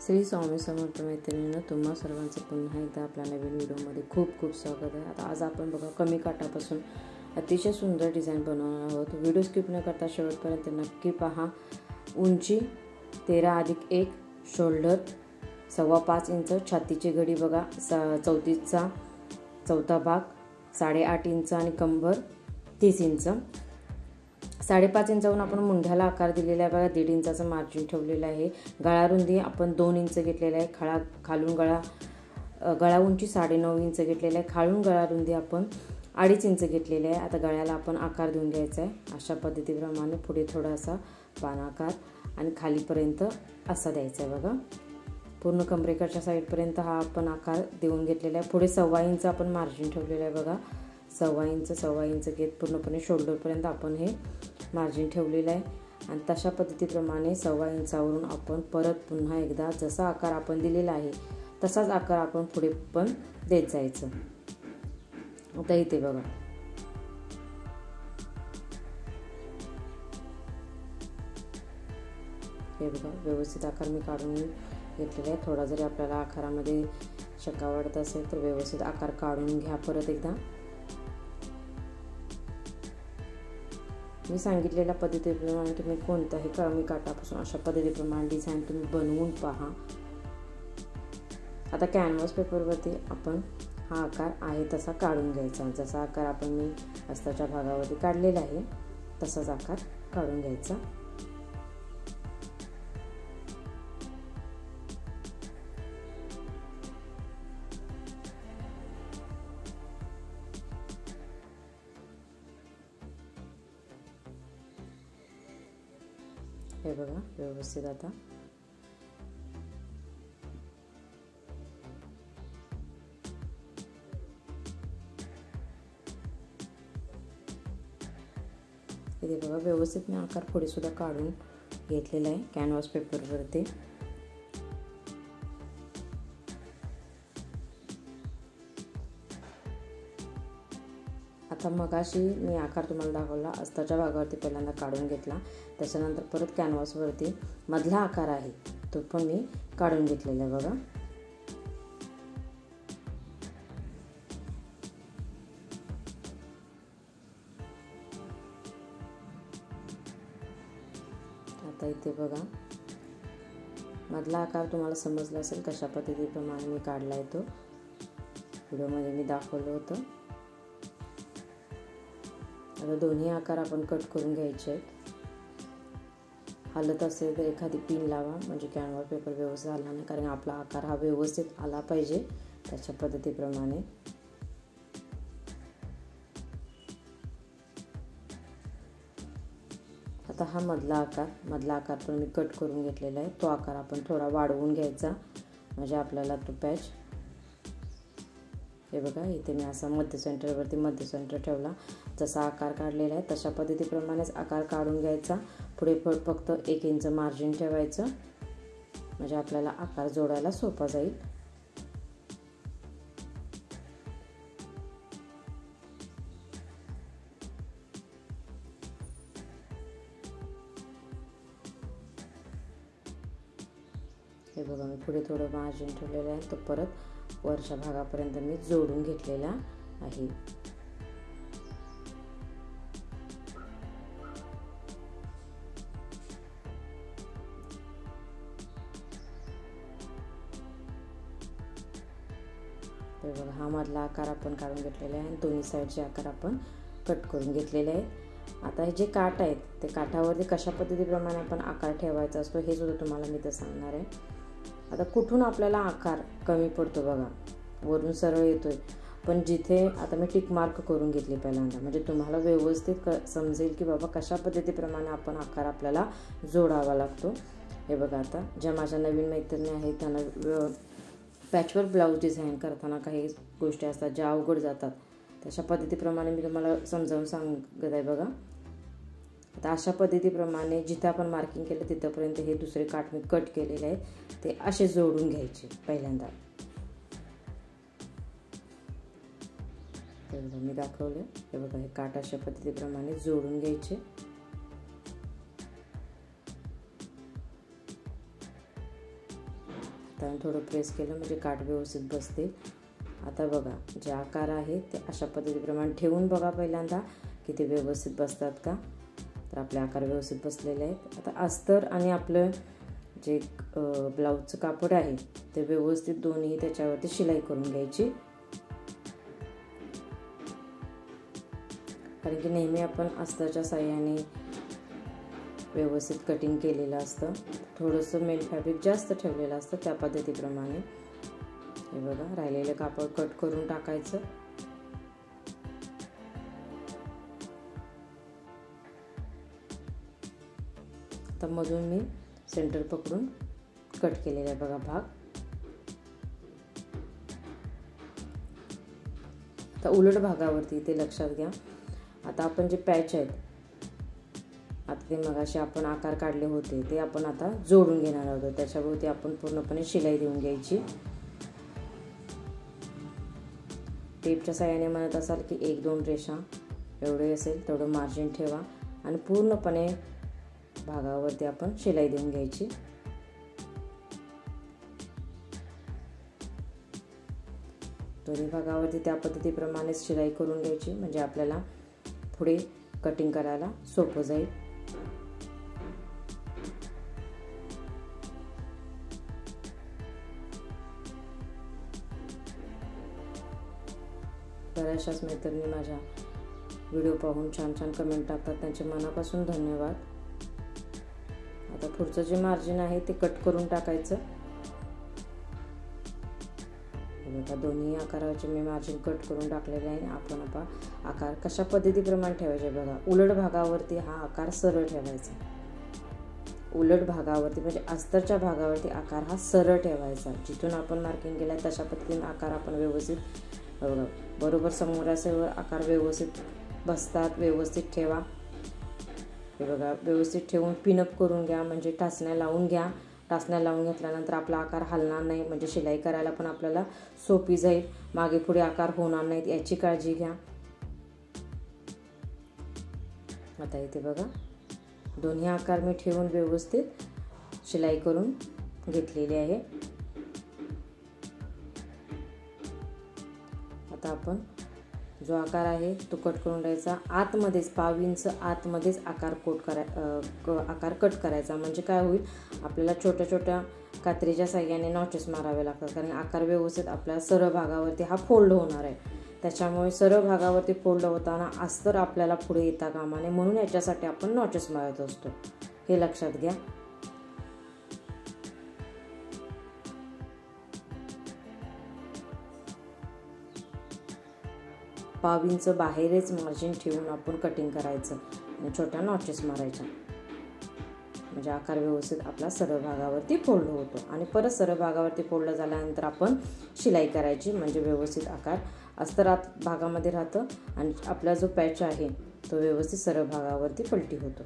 श्री स्वामी समर्थ मैत्रिणींनो, तुम्हा सर्वांचं पुन्हा एकदा आपल्या नवीन व्हिडिओमध्ये खूप खूप स्वागत आहे। आता आज आपण बघा कमी काठापासून अतिशय सुंदर डिझाईन बनवणार आहोत। व्हिडिओ स्किप न करता शेवटपर्यंत नक्की पहा। उंची 13+1, शोल्डर 5.25 इंच, छातीची घडी बघा 34चा चौथा भाग 8.5 इंच आणि कंबर 30 इंच। 5.5 इंचावरून आपण मुंढ्याला आकार दिलेला आहे बघा। 1.5 इंचाचं मार्जिन ठेवलेलं आहे। गळा रुंदी आपण 2 इंच घेतलेला आहे। खालून गळा उंची 9.5 इंच घेतलेला आहे। खालून गळा रुंदी आपण 2.5 इंच घेतलेली आहे। आता गळ्याला आपण आकार देऊन घ्यायचा आहे। अशा पद्धतीप्रमाणे पुढे थोडासा पानाकार आणि खालीपर्यंत असा द्यायचा आहे बघा। पूर्ण कमरेकडच्या साईडपर्यंत हा आपण आकार देऊन घेतलेला आहे। पुढे 1.25 इंच आपण मार्जिन ठेवलेलं आहे बघा। 1.25 इंच घेत पूर्णपणे शोल्डरपर्यंत आपण हे मार्जिन ठेवलेलं आहे। आणि तशा पद्धतीप्रमाणे 1.25 इंचावरून आपण परत पुन्हा एकदा जसा आकार आपण दिलेला आहे तसाच आकार आपण पुढे पण देत जायचं। आता इथे बघा हे बघा व्यवस्थित आकार मी काढून घेतलेला आहे। थोडा जरी आपल्याला आकारामध्ये शंका वाटत असेल तर व्यवस्थित आकार काढून घ्या परत एकदा। मी सांगितलेल्या पद्धतीप्रमाणे तुम्ही कोणताही कमी काठापासून अशा पद्धतीप्रमाणे डिझाईन तुम्ही बनवून पहा। आता कॅनव्हास पेपरवरती आपण हा आकार आहे तसा काढून घ्यायचा। जसा आकार आपण मी अस्ताच्या भागावरती काढलेला आहे तसाच आकार काढून घ्यायचा। हे बघा व्यवस्थित आता इथे बघा व्यवस्थित मी आकार पुढे सुद्धा काढून घेतलेला आहे कॅनव्हास पेपरवरती। आता मगाशी मी आकार तुम्हाला दाखवला अस्ताच्या भागावरती पहिल्यांदा काढून घेतला, त्याच्यानंतर परत कॅनव्हासवरती मधला आकार आहे तो पण मी काढून घेतलेला आहे बघा। आता इथे बघा मधला आकार तुम्हाला समजला असेल कशा पद्धतीप्रमाणे मी काढला आहे तो व्हिडिओमध्ये मी दाखवलं होतं। आता दोन्ही आकार आपण कट करून घ्यायचे आहेत। हलत असेल तर एखादी पिन लावा म्हणजे कॅनव्हास पेपर व्यवस्थित आला नाही, कारण आपला आकार हा व्यवस्थित आला पाहिजे त्याच्या पद्धतीप्रमाणे। आता हा मधला आकार पण मी कट करून घेतलेला आहे। तो आकार आपण थोडा वाढवून घ्यायचा म्हणजे आपल्याला तो पॅच हे बघा इथे मी असा मध्य सेंटर ठेवला। जसा आकार काढलेला आहे तशा पद्धतीप्रमाणेच आकार काढून घ्यायचा। पुढे फक्त 1 इंच मार्जिन ठेवायचं म्हणजे आपल्याला आकार जोडायला सोपा जाईल। हे बघा मी पुढे थोडं मार्जिन ठेवलेलं आहे, तो परत वरच्या भागापर्यंत मी जोडून घेतलेला आहे। हे बघा हा मधला आकार आपण काढून घेतलेला आहे आणि दोन्ही साईडचे आकार आपण कट करून घेतलेले आहेत। आता हे जे काठ आहेत ते काठावरती कशा पद्धतीप्रमाणे आपण आकार ठेवायचा असतो हे सुद्धा तुम्हाला मी तर सांगणार आहे। आता कुठून आपल्याला आकार कमी पडतो बघा, वरून सरळ येतोय पण जिथे आता मी टिक मार्क करून घेतली पहिल्यांदा म्हणजे तुम्हाला व्यवस्थित समजेल की बाबा कशा पद्धतीप्रमाणे आपण आकार आपल्याला जोडावा लागतो। हे बघा आता ज्या माझ्या नवीन मैत्रिणी आहेत त्यांना पॅचवर्क ब्लाऊज डिझाईन करताना काही गोष्टी असतात ज्या अवघड जातात, तशा पद्धतीप्रमाणे मी तुम्हाला समजावून सांगत आहे बघा। आता अशा पद्धतीप्रमाणे जिथे आपण मार्किंग केलं तिथपर्यंत हे दुसरे काठ मी कट केलेले आहेत ते असे जोडून घ्यायचे पहिल्यांदा। मी दाखवलं हे बघा हे काठ अशा पद्धतीप्रमाणे जोडून घ्यायचे। हाताने थोडं प्रेस केलं म्हणजे काठ व्यवस्थित बसते. आता बघा जे आकार आहे ते अशा पद्धतीप्रमाणे ठेवून बघा पहिल्यांदा की ते व्यवस्थित बसतात का. तर आपले आकार व्यवस्थित बसलेले आहेत. आता अस्तर आणि आपलं जे ब्लाऊजचं कापड आहे ते व्यवस्थित दोन्ही त्याच्यावरती शिलाई करून घ्यायची. कारण की नेहमी आपण अस्तरच्या साहाय्याने व्यवस्थित कटिंग केलेलं असतं. थोडंसं मेन फॅब्रिक जास्त ठेवलेलं असतं त्या पद्धतीप्रमाणे. हे बघा राहिलेलं कापड कट करून टाकायचं. आता मधून मी सेंटर पकडून कट केलेला आहे बघा भाग. आता उलट भागावरती ते लक्षात घ्या. आता आपण जे पॅच आहेत आता ते मगाशी आपण आकार काढले होते ते आपण आता जोडून घेणार आहोत. त्याच्याभोवती आपण पूर्णपणे शिलाई देऊन घ्यायची. टेपच्या साहाय्याने म्हणत असाल की 1-2 रेषा एवढे असेल तेवढं मार्जिन ठेवा आणि पूर्णपणे भागावरती आपण शिलाई देऊन घ्यायची. दोन्ही भागावरती त्या पद्धतीप्रमाणेच शिलाई करून घ्यायची म्हणजे आपल्याला पुढे कटिंग करायला सोपं जाईल. बऱ्याचशाच मैत्रिणी माझ्या व्हिडिओ पाहून छान छान कमेंट टाकतात, त्यांचे मनापासून धन्यवाद. आता पुढचं जे मार्जिन आहे ते कट करून टाकायचं. बघा दोन्ही आकाराचे मी मार्जिन कट करून टाकलेले आहे. आपण आता आकार कशा पद्धतीप्रमाणे ठेवायचे बघा. उलट भागावरती हा आकार सरळ ठेवायचा. उलट भागावरती म्हणजे अस्तरच्या भागावरती आकार हा सरळ ठेवायचा. जिथून आपण मार्किंग केलं आहे तशा पद्धतीने आकार आपण व्यवस्थित बघा बरोबर समोरासमोर आकार व्यवस्थित बसतात. व्यवस्थित ठेवा. हे बघा व्यवस्थित ठेवून पिनअप करून घ्या म्हणजे टाचण्या लावून घ्या. टाचण्या लावून घेतल्यानंतर आपला आकार हलणार नाही म्हणजे शिलाई करायला पण आपल्याला सोपी जाईल. मागे पुढे आकार होणार नाहीत याची काळजी घ्या. आता इथे बघा दोन्ही आकार मी ठेवून व्यवस्थित शिलाई करून घेतलेली आहे. आता आपण जो आकार आहे तो कट करून द्यायचा. आतमध्येच 5 इंच आतमध्येच आकार आकार कट करायचा म्हणजे काय होईल आपल्याला छोट्या छोट्या कात्रीच्या साहाय्याने नॉचेस मारावे लागतात. कारण आकार व्यवस्थित आपल्या सरळ भागावरती हा फोल्ड होणार आहे. त्याच्यामुळे सरळ भागावरती फोल्ड होताना अस्तर आपल्याला पुढे येता कामा नये म्हणून याच्यासाठी आपण नॉचेस मारत असतो. हे लक्षात घ्या. पाव इंच बाहेरच मार्जिन ठेवून आपण कटिंग करायचं आणि छोट्या नॉचेस मारायच्या म्हणजे आकार व्यवस्थित आपला सरळ भागावरती फोल्ड होतो. आणि परत सरळ भागावरती फोल्ड झाल्यानंतर आपण शिलाई करायची म्हणजे व्यवस्थित आकार अस्तरात भागामध्ये राहतं आणि आपला जो पॅच आहे तो व्यवस्थित सरळ भागावरती पलटी होतो.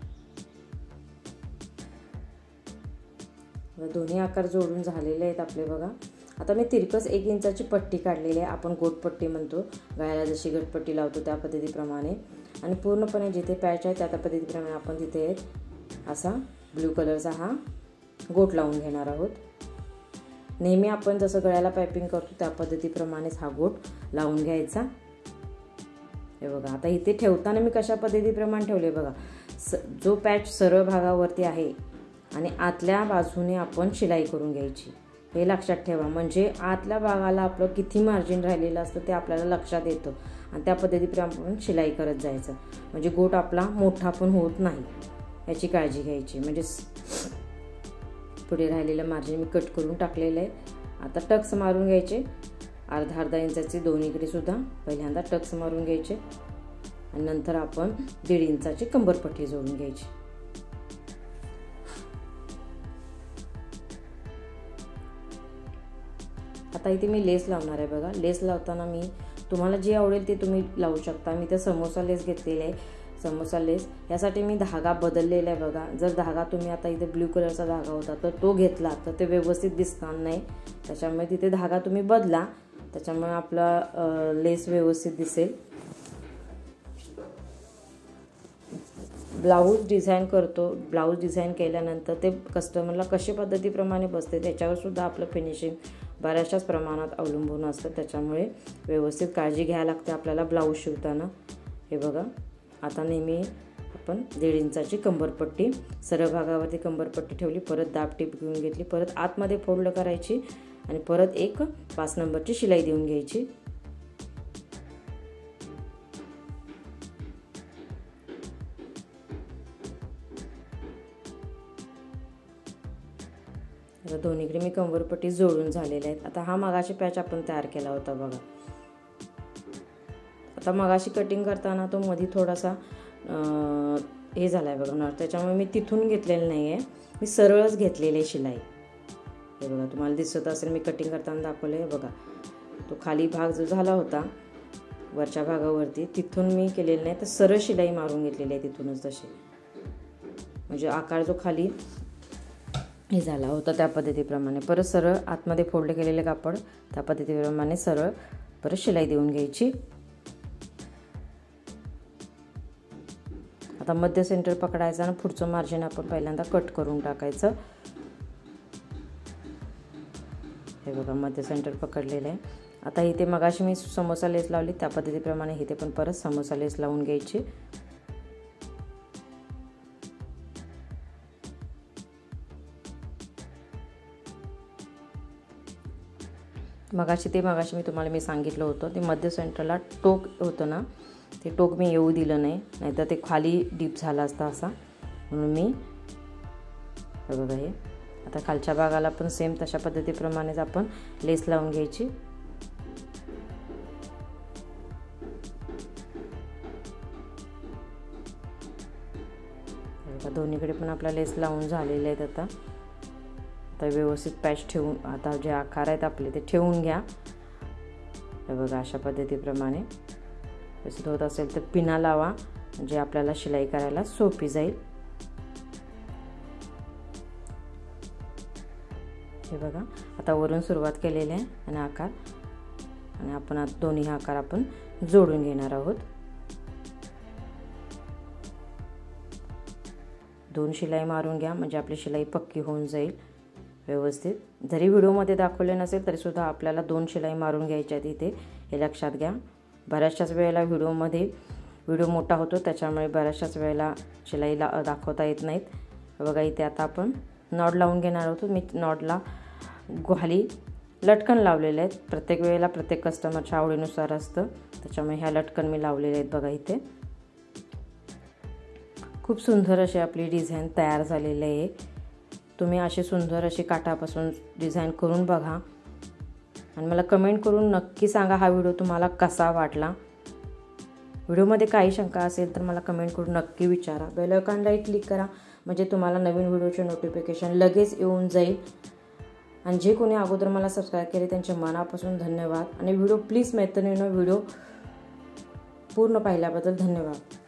दोन्ही आकार जोडून झालेले आहेत आपले बघा. आता मी तिरकस 1 इंचाची पट्टी काढलेली आहे. आपण गोटपट्टी म्हणतो. गळ्याला जशी गटपट्टी लावतो त्या पद्धतीप्रमाणे आणि पूर्णपणे जिथे पॅच आहे त्या पद्धतीप्रमाणे आपण तिथे असा ब्ल्यू कलरचा हा गोट लावून घेणार आहोत. नेहमी आपण जसं गळ्याला पायपिंग करतो त्या पद्धतीप्रमाणेच हा गोट लावून घ्यायचा. हे बघा आता इथे ठेवताना मी कशा पद्धतीप्रमाणे ठेवले बघा. जो पॅच सरळ भागावरती आहे आणि आतल्या बाजूने आपण शिलाई करून घ्यायची हे लक्षात ठेवा. म्हणजे आतल्या भागाला आपलं किती मार्जिन राहिलेलं असतं ते आपल्याला लक्षात येतं आणि त्या पद्धतीप्रमाणे आपण शिलाई करत जायचं म्हणजे गोट आपला मोठा पण होत नाही याची काळजी घ्यायची. म्हणजे पुढे राहिलेलं मार्जिन मी कट करून टाकलेलं आहे. आता टक्स मारून घ्यायचे. अर्धा इंचाचे दोन्हीकडे सुद्धा पहिल्यांदा टक्स मारून घ्यायचे आणि नंतर आपण 1.5 इंचाची कंबरपट्टी जोडून घ्यायची. आता इथे मी लेस लावणार आहे बघा. लेस लावताना मी तुम्हाला जे आवडेल ते तुम्ही लावू शकता. मी तर समोसा लेस घेतलेला आहे. समोसा लेस यासाठी मी धागा बदललेला आहे बघा. जर धागा तुम्ही आता इथे ब्ल्यू कलरचा धागा होता तर तो घेतला तर ते व्यवस्थित दिसणार नाही. त्याच्यामुळे तिथे धागा तुम्ही बदला. त्याच्यामुळे आपला लेस व्यवस्थित दिसेल. ब्लाऊज डिझाईन करतो, ब्लाऊज डिझाईन केल्यानंतर ते कस्टमरला कशा पद्धतीप्रमाणे बसते त्याच्यावरसुद्धा आपलं फिनिशिंग बऱ्याचशाच प्रमाणात अवलंबून असतं. त्याच्यामुळे व्यवस्थित काळजी घ्यायला लागते आपल्याला ब्लाऊज शिवताना. हे बघा, आता नेहमी आपण 1.5 इंचाची कंबरपट्टी सरळ भागावरती कंबरपट्टी ठेवली, परत दाब टीप घेऊन घेतली, परत आतमध्ये फोल्ड करायची आणि परत एक 5 नंबरची शिलाई देऊन घ्यायची. आता दोन्हीकडे मी कंबरपट्टी जोडून झालेल्या आहेत. आता हा मगाशी पॅच आपण तयार केला होता बघा. आता मगाशी कटिंग करताना तो मध्ये थोडासा हे झाला आहे बघा नॉट, त्याच्यामुळे मी तिथून घेतलेलं नाही आहे, मी सरळच घेतलेली आहे शिलाई. हे बघा, तुम्हाला दिसत असेल मी कटिंग करताना दाखवलं आहे बघा. तो खाली भाग जो झाला होता वरच्या भागावरती तिथून मी केलेलं नाही, तर सरळ शिलाई मारून घेतलेली आहे तिथूनच तशी. म्हणजे आकार जो खाली हे झाला होता त्या पद्धतीप्रमाणे परत सरळ आतमध्ये फोल्ड केलेले कापड त्या पद्धतीप्रमाणे सरळ परत शिलाई देऊन घ्यायची. आता मध्य सेंटर पकडायचं आणि पुढचं मार्जिन आपण पहिल्यांदा कट करून टाकायचं. हे बघा, मध्य सेंटर पकडलेलं आहे. आता इथे मगाशी मी समोसा लेस लावली त्या पद्धतीप्रमाणे इथे पण परत समोसा लेस लावून घ्यायची. मगाशी मी तुम्हाला सांगितलं होतं ते मध्य सेंटरला टोक होतं ना, ते टोक मी येऊ दिलं नाही, नाहीतर ते खाली डीप झाला असता असा, म्हणून मी हे बघा. हे आता खालच्या भागाला पण सेम तशा पद्धतीप्रमाणेच आपण लेस लावून घ्यायची. दोन्हीकडे पण आपला लेस लावून झालेले आहेत. आता व्यवस्थित पॅच ठेवून आता जे आकार आहेत आपले ते ठेवून घ्या. हे बघा, अशा पद्धतीप्रमाणे व्यवस्थित होत असेल तर पिना लावा, म्हणजे आपल्याला शिलाई करायला सोपी जाईल. हे बघा, आता वरून सुरुवात केलेली आहे आणि आकार, आणि आपण आता दोन्ही आकार आपण जोडून घेणार आहोत. 2 शिलाई मारून घ्या, म्हणजे आपली शिलाई पक्की होऊन जाईल व्यवस्थित. जरी व्हिडिओमध्ये दाखवले नसेल तरी सुद्धा आपल्याला 2 शिलाई मारून घ्यायच्या आहेत इथे, हे लक्षात घ्या. बऱ्याचशाच वेळेला व्हिडिओ मोठा होतो, त्याच्यामुळे बऱ्याचशाच वेळेला शिलाईला दाखवता येत नाहीत. बघा, इथे आता आपण नॉड लावून घेणार आहोत. मी नॉडला खाली लटकन लावलेले आहेत. प्रत्येक वेळेला प्रत्येक कस्टमरच्या आवडीनुसार असतं, त्याच्यामुळे ह्या लटकन मी लावलेले आहेत बघा. इथे खूप सुंदर अशी आपली डिझाईन तयार झालेली आहे. तुम्ही अशी सुंदर अशी काठापासून डिझाईन करून बघा आणि मला कमेंट करून नक्की सांगा हा व्हिडिओ तुम्हाला कसा वाटला. व्हिडिओमध्ये काही शंका असेल तर मला कमेंट करून नक्की विचारा. बेल आयकॉनला क्लिक करा, म्हणजे तुम्हाला नवीन व्हिडिओचे नोटिफिकेशन लगेच येऊन जाईल. आणि जे कोणी अगोदर मला सबस्क्राईब केले त्यांच्या मनापासून धन्यवाद. आणि व्हिडिओ प्लीज मैत्रिणींनो, व्हिडिओ पूर्ण पाहिल्याबद्दल धन्यवाद.